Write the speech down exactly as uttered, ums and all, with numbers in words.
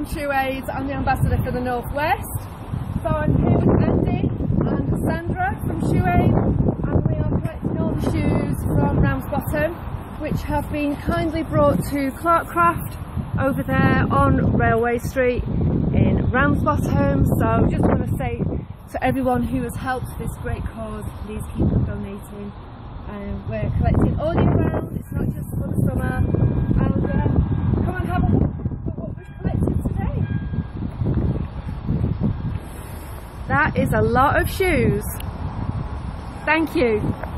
from Shoe Aid. I'm the ambassador for the Northwest. So I'm here with Andy and Sandra from Shoe Aid, and we are collecting all the shoes from Ramsbottom, which have been kindly brought to Clarkcraft over there on Railway Street in Ramsbottom. So just want to say to everyone who has helped this great cause, please keep on donating. Um, we're collecting all year round, it's not just for the summer. And uh, come and have a look at what we've collected today. That is a lot of shoes. Thank you.